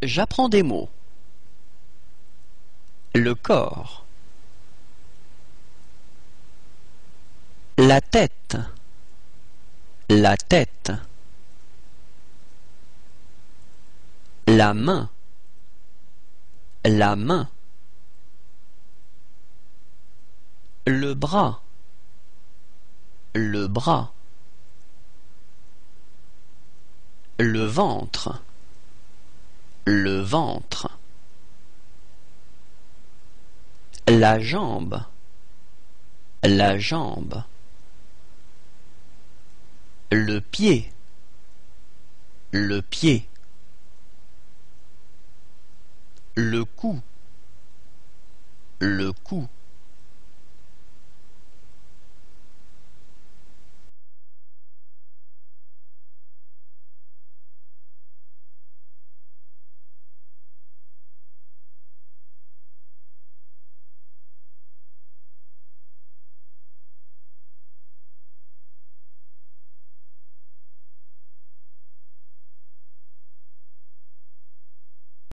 J'apprends des mots. Le corps. La tête. La tête. La main. La main. Le bras. Le bras. Le ventre. Le ventre. La jambe. La jambe. Le pied. Le pied. Le cou. Le cou.